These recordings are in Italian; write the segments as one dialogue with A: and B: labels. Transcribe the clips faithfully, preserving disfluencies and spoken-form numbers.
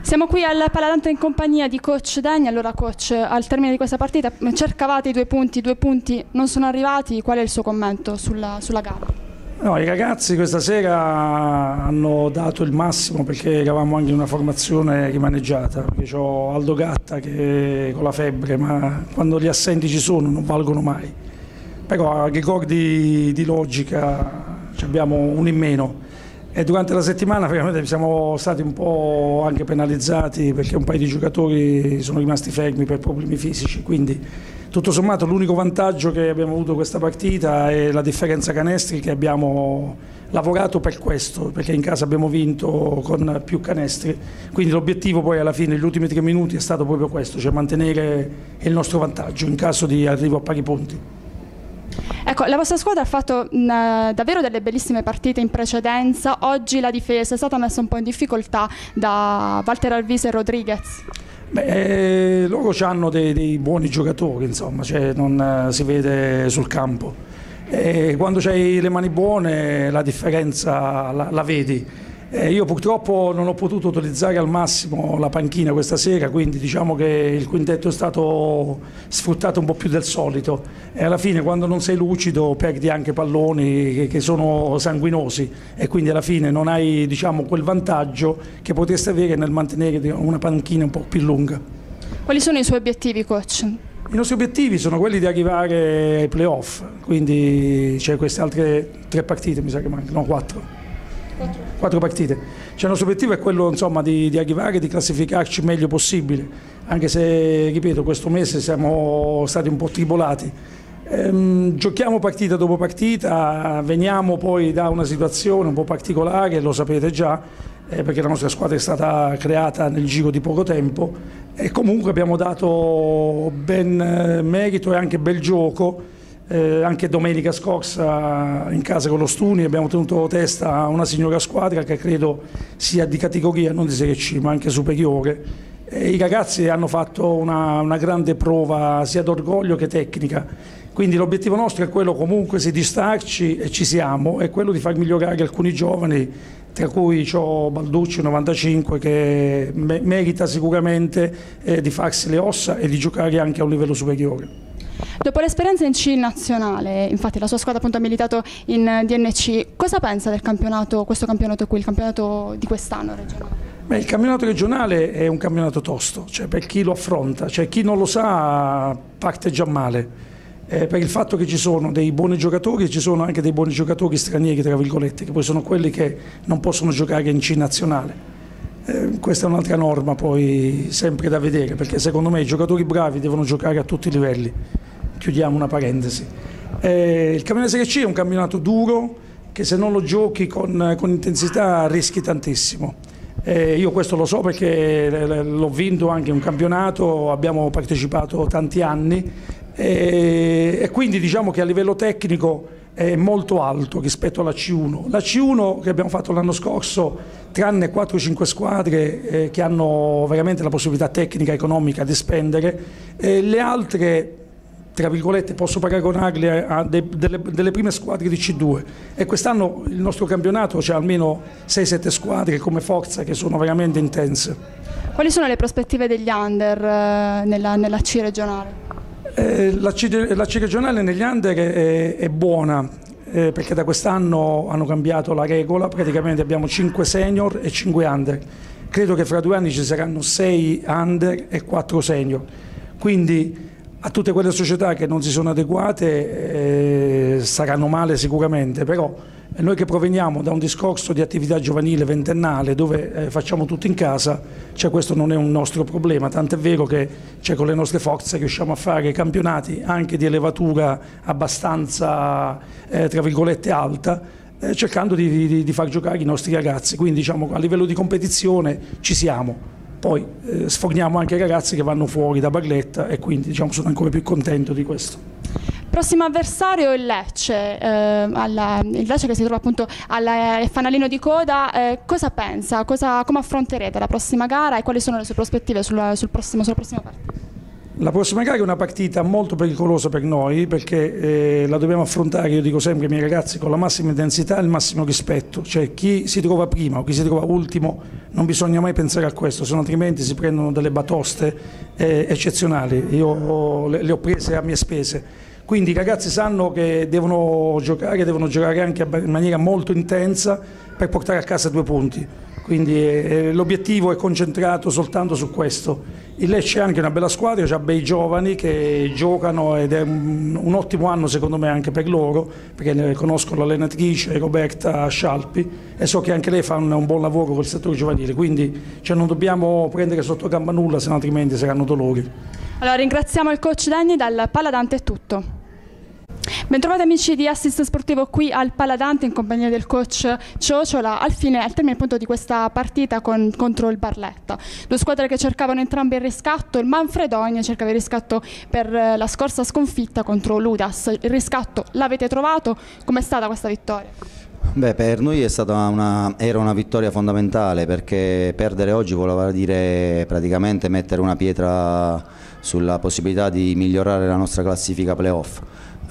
A: Siamo qui al Paladante in compagnia di coach Degni. Allora coach, al termine di questa partita cercavate i due punti, i due punti non sono arrivati, qual è il suo commento sulla, sulla gara?
B: No, i ragazzi questa sera hanno dato il massimo perché eravamo anche in una formazione rimaneggiata, perché c'ho Aldo Gatta che con la febbre, ma quando gli assenti ci sono non valgono mai. Però a ricordi di logica abbiamo uno in meno. E durante la settimana veramente siamo stati un po' anche penalizzati perché un paio di giocatori sono rimasti fermi per problemi fisici, quindi tutto sommato l'unico vantaggio che abbiamo avuto questa partita è la differenza canestri, che abbiamo lavorato per questo, perché in casa abbiamo vinto con più canestri, quindi l'obiettivo poi alla fine, negli ultimi tre minuti, è stato proprio questo, cioè mantenere il nostro vantaggio in caso di arrivo a pari punti.
A: Ecco, la vostra squadra ha fatto mh, davvero delle bellissime partite in precedenza. Oggi la difesa è stata messa un po' in difficoltà da Walter Alvise e Rodriguez.
B: Beh, eh, loro hanno dei, dei buoni giocatori, insomma, cioè non eh, si vede sul campo. E quando c'hai le mani buone la differenza la, la vedi. Eh, io purtroppo non ho potuto utilizzare al massimo la panchina questa sera, quindi diciamo che il quintetto è stato sfruttato un po' più del solito e alla fine quando non sei lucido perdi anche palloni che, che sono sanguinosi e quindi alla fine non hai, diciamo, quel vantaggio che potresti avere nel mantenere una panchina un po' più lunga.
A: Quali sono i suoi obiettivi, coach?
B: I nostri obiettivi sono quelli di arrivare ai playoff, quindi c'è queste altre tre partite, mi sa che mancano, no, quattro. Quattro partite. Cioè, il nostro obiettivo è quello, insomma, di, di arrivare, di classificarci il meglio possibile, anche se, ripeto, questo mese siamo stati un po' tribolati. Ehm, giochiamo partita dopo partita, veniamo poi da una situazione un po' particolare, lo sapete già, eh, perché la nostra squadra è stata creata nel giro di poco tempo e comunque abbiamo dato ben eh, merito e anche bel gioco. Eh, anche domenica scorsa in casa con lo Stuni abbiamo tenuto testa a una signora squadra che credo sia di categoria non di Serie C ma anche superiore. E i ragazzi hanno fatto una, una grande prova sia d'orgoglio che tecnica, quindi l'obiettivo nostro è quello comunque di starci e ci siamo, è quello di far migliorare alcuni giovani, tra cui c'ho Balducci novantacinque che me merita sicuramente eh, di farsi le ossa e di giocare anche a un livello superiore.
A: Dopo l'esperienza in C nazionale, infatti la sua squadra appunto ha militato in D N C, cosa pensa del campionato, questo campionato qui, il campionato di quest'anno regionale?
B: Beh, il campionato regionale è un campionato tosto, cioè per chi lo affronta, cioè chi non lo sa parte già male, eh, per il fatto che ci sono dei buoni giocatori e ci sono anche dei buoni giocatori stranieri, tra virgolette, che poi sono quelli che non possono giocare in C nazionale. Eh, questa è un'altra norma poi sempre da vedere, perché secondo me i giocatori bravi devono giocare a tutti i livelli. Chiudiamo una parentesi. Eh, il campionato Serie C è un campionato duro che se non lo giochi con, con intensità rischi tantissimo. Eh, io questo lo so perché l'ho vinto anche un campionato, abbiamo partecipato tanti anni eh, e quindi diciamo che a livello tecnico è molto alto rispetto alla C uno. La C uno che abbiamo fatto l'anno scorso, tranne quattro cinque squadre eh, che hanno veramente la possibilità tecnica e economica di spendere, eh, le altre, tra virgolette, posso paragonarle a de, delle, delle prime squadre di C due e quest'anno il nostro campionato c'è almeno sei sette squadre come forza che sono veramente intense.
A: Quali sono le prospettive degli under eh, nella, nella C regionale?
B: Eh, la, C, la C regionale negli under è, è buona eh, perché da quest'anno hanno cambiato la regola, praticamente abbiamo cinque senior e cinque under. Credo che fra due anni ci saranno sei under e quattro senior, quindi a tutte quelle società che non si sono adeguate eh, saranno male sicuramente, però noi che proveniamo da un discorso di attività giovanile ventennale dove eh, facciamo tutto in casa, cioè questo non è un nostro problema, tant'è vero che cioè, con le nostre forze riusciamo a fare campionati anche di elevatura abbastanza eh, tra virgolette alta, eh, cercando di, di, di far giocare i nostri ragazzi, quindi diciamo a livello di competizione ci siamo. Poi eh, sforniamo anche i ragazzi che vanno fuori da Barletta e quindi diciamo, sono ancora più contento di questo.
A: Prossimo avversario il Lecce, eh, alla, il Lecce che si trova appunto al fanalino di coda. Eh, cosa pensa? Cosa, come affronterete la prossima gara e quali sono le sue prospettive sul, sul prossimo, sulla prossima partita?
B: La prossima gara è una partita molto pericolosa per noi perché eh, la dobbiamo affrontare, io dico sempre ai miei ragazzi, con la massima intensità e il massimo rispetto, cioè chi si trova prima o chi si trova ultimo non bisogna mai pensare a questo, se no altrimenti si prendono delle batoste eh, eccezionali, io le, le ho prese a mie spese. Quindi i ragazzi sanno che devono giocare, devono giocare anche in maniera molto intensa per portare a casa due punti. Quindi eh, l'obiettivo è concentrato soltanto su questo. Il Lecce è anche una bella squadra, ha bei giovani che giocano ed è un, un ottimo anno secondo me anche per loro, perché conosco l'allenatrice Roberta Scialpi e so che anche lei fa un, un buon lavoro col settore giovanile, quindi cioè, non dobbiamo prendere sotto gamba nulla, se no altrimenti saranno dolori.
A: Allora ringraziamo il coach Danny, dal Paladante è tutto. Bentrovati amici di Assist Sportivo qui al Paladante in compagnia del coach Ciociola al fine, al termine appunto di questa partita con, contro il Barletta. Due squadre che cercavano entrambe il riscatto, il Manfredonia cercava il riscatto per la scorsa sconfitta contro l'Udas. Il riscatto l'avete trovato, com'è stata questa vittoria?
C: Beh, per noi è stata una, era una vittoria fondamentale perché perdere oggi voleva dire praticamente mettere una pietra sulla possibilità di migliorare la nostra classifica playoff.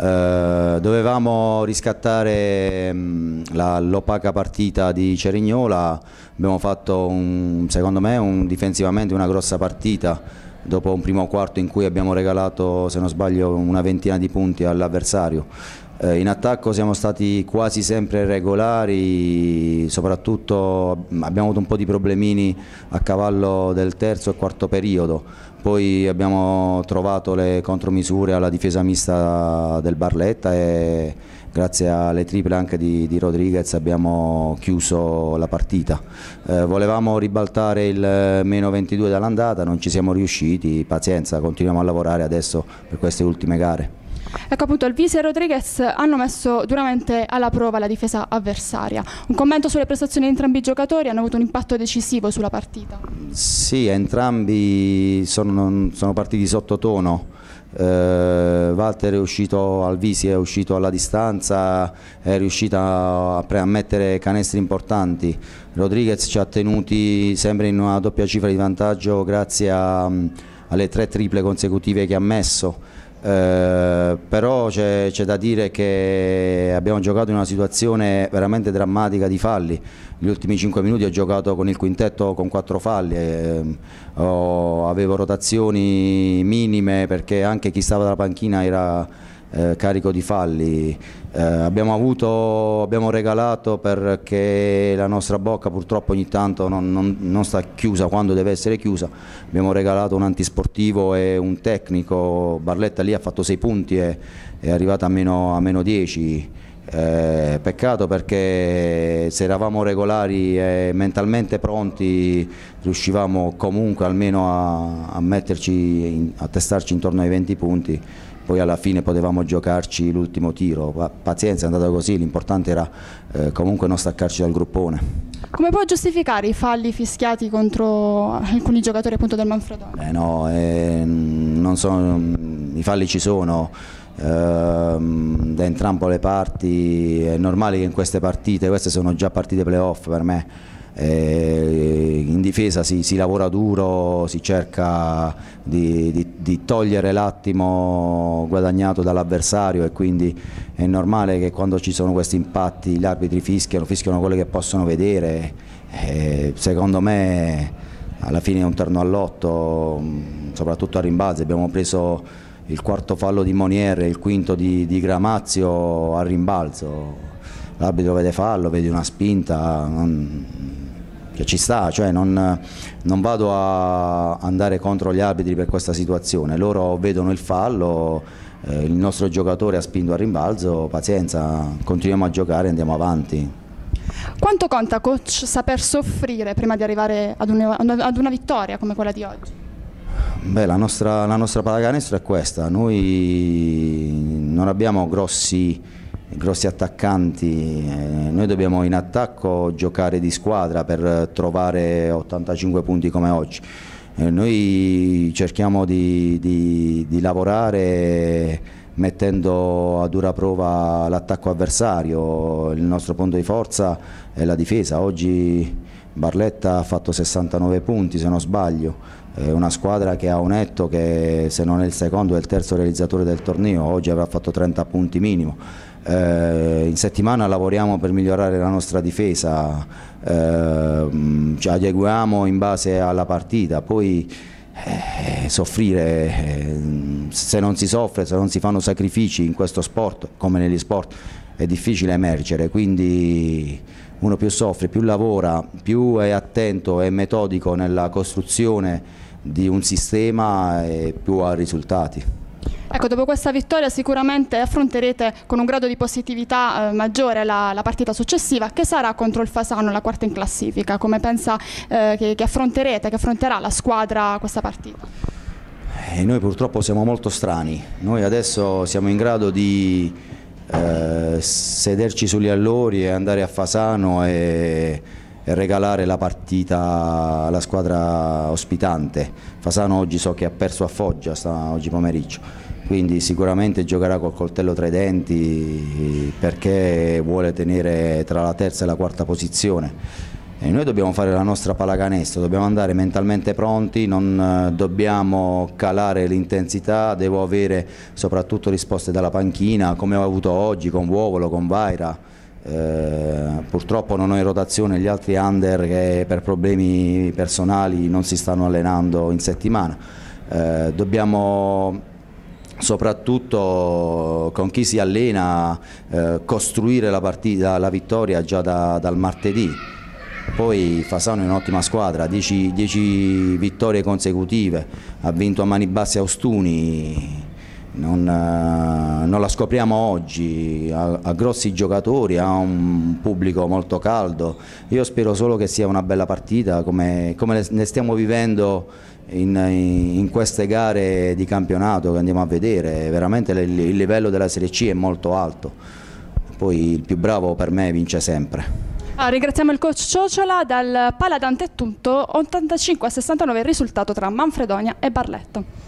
C: Uh, dovevamo riscattare l'opaca partita di Cerignola, abbiamo fatto un, secondo me un, difensivamente una grossa partita dopo un primo quarto in cui abbiamo regalato, se non sbaglio, una ventina di punti all'avversario. Uh, in attacco siamo stati quasi sempre regolari, soprattutto abbiamo avuto un po' di problemini a cavallo del terzo e quarto periodo. Poi abbiamo trovato le contromisure alla difesa mista del Barletta e grazie alle triple anche di, di Rodriguez abbiamo chiuso la partita. Eh, volevamo ribaltare il meno ventidue dall'andata, non ci siamo riusciti, pazienza, continuiamo a lavorare adesso per queste ultime gare.
A: Ecco appunto, Alvise e Rodriguez hanno messo duramente alla prova la difesa avversaria. Un commento sulle prestazioni di entrambi i giocatori, hanno avuto un impatto decisivo sulla partita?
C: Sì, entrambi sono, sono partiti sottotono. Eh, Walter è uscito, Alvisi è uscito alla distanza, è riuscito a, a mettere canestri importanti. Rodriguez ci ha tenuti sempre in una doppia cifra di vantaggio grazie a, alle tre triple consecutive che ha messo. Eh, però c'è da dire che abbiamo giocato in una situazione veramente drammatica di falli. Gli ultimi cinque minuti ho giocato con il quintetto con quattro falli, eh, ho, avevo rotazioni minime perché anche chi stava dalla panchina era eh, carico di falli. Eh, abbiamo, avuto, abbiamo regalato perché la nostra bocca purtroppo ogni tanto non, non, non sta chiusa quando deve essere chiusa. Abbiamo regalato un antisportivo e un tecnico. Barletta lì ha fatto sei punti e è arrivata a meno, a meno dieci. Eh, peccato perché se eravamo regolari e mentalmente pronti riuscivamo comunque almeno a, a metterci in, a testarci intorno ai venti punti. Poi alla fine potevamo giocarci l'ultimo tiro, pazienza, è andata così, l'importante era eh, comunque non staccarci dal gruppone.
A: Come può giustificare i falli fischiati contro alcuni giocatori appunto del Manfredonia?
C: Eh no, eh, non sono, i falli ci sono, eh, da entrambe le parti, è normale che in queste partite, queste sono già partite playoff per me, Eh, in difesa si, si lavora duro, si cerca di, di, di togliere l'attimo guadagnato dall'avversario e quindi è normale che quando ci sono questi impatti gli arbitri fischiano, fischiano quello che possono vedere. Eh, secondo me alla fine è un terno all'otto, soprattutto a rimbalzi. Abbiamo preso il quarto fallo di Monier e il quinto di, di Gramazio a rimbalzo. L'arbitro vede fallo, vede una spinta, non, che ci sta, cioè non, non vado a andare contro gli arbitri per questa situazione, loro vedono il fallo, eh, il nostro giocatore ha spinto a rimbalzo, pazienza, continuiamo a giocare e andiamo avanti.
A: Quanto conta, coach, saper soffrire prima di arrivare ad una, ad una vittoria come quella di oggi?
C: Beh, la nostra, la nostra pallacanestro è questa, noi non abbiamo grossi grossi attaccanti, eh, noi dobbiamo in attacco giocare di squadra per trovare ottantacinque punti come oggi. Eh, noi cerchiamo di, di, di lavorare mettendo a dura prova l'attacco avversario, il nostro punto di forza è la difesa. Oggi Barletta ha fatto sessantanove punti se non sbaglio, È una squadra che ha un netto che, se non è il secondo è il terzo realizzatore del torneo, oggi avrà fatto trenta punti minimo. Eh, in settimana lavoriamo per migliorare la nostra difesa, eh, ci adeguiamo in base alla partita, poi eh, soffrire, eh, se non si soffre, se non si fanno sacrifici in questo sport, come negli sport, è difficile emergere, quindi uno più soffre, più lavora, più è attento e metodico nella costruzione di un sistema e più ha risultati.
A: Ecco, dopo questa vittoria sicuramente affronterete con un grado di positività eh, maggiore la, la partita successiva, che sarà contro il Fasano, la quarta in classifica. Come pensa eh, che, che affronterete, che affronterà la squadra questa partita?
C: E noi purtroppo siamo molto strani, noi adesso siamo in grado di eh, sederci sugli allori e andare a Fasano e e regalare la partita alla squadra ospitante. Fasano oggi so che ha perso a Foggia sta, oggi pomeriggio, quindi sicuramente giocherà col coltello tra i denti perché vuole tenere tra la terza e la quarta posizione. E noi dobbiamo fare la nostra pallacanestro, dobbiamo andare mentalmente pronti, non dobbiamo calare l'intensità, devo avere soprattutto risposte dalla panchina come ho avuto oggi con Vuovolo, con Vaira. Eh, purtroppo non ho in rotazione gli altri under che per problemi personali non si stanno allenando in settimana. Eh, dobbiamo soprattutto con chi si allena eh, costruire la partita, la vittoria già da, dal martedì. Poi Fasano è un'ottima squadra, dieci vittorie consecutive, ha vinto a mani basse a Ostuni. Non, non la scopriamo oggi, ha, ha grossi giocatori, ha un pubblico molto caldo. Io spero solo che sia una bella partita come, come ne stiamo vivendo in, in queste gare di campionato che andiamo a vedere. Veramente il, il livello della Serie C è molto alto, poi il più bravo per me vince sempre.
A: Allora, ringraziamo il coach Ciociola. Dal Paladante è tutto, ottantacinque a sessantanove il risultato tra Manfredonia e Barletto.